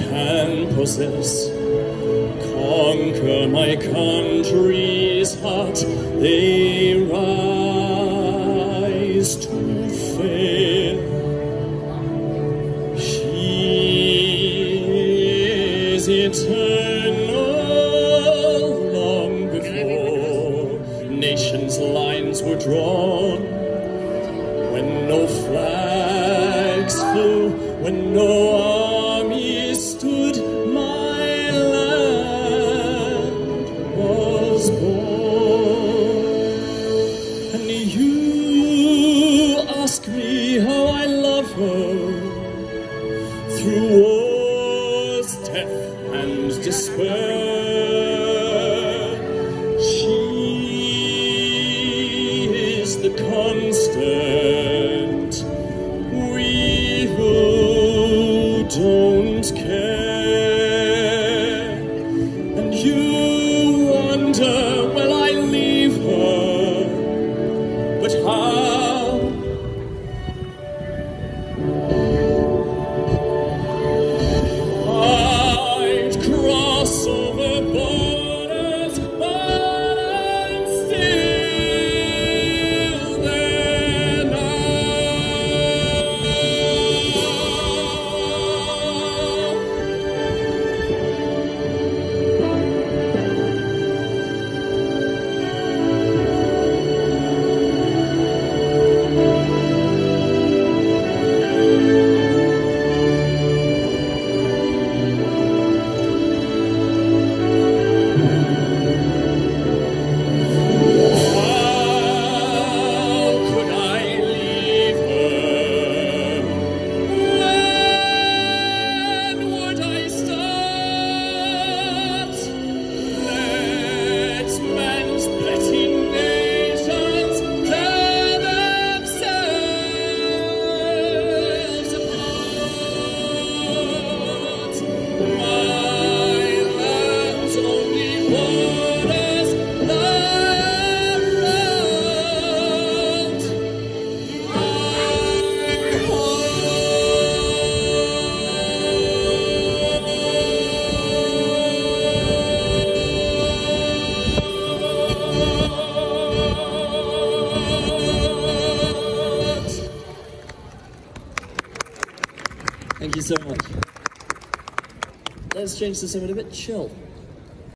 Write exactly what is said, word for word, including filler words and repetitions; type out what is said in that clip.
can possess, conquer my country's heart, they rise to fail. She is eternal, long before nations' lines were drawn, when no flags flew, when no army stood, my land was born. And you ask me how I love her, through wars, death, and despair. She is the constant, we who don't care. And you wonder, will I leave her? But how? I'd cross over borders, but I'm still there Thank you so much. Let's change to something a bit chill.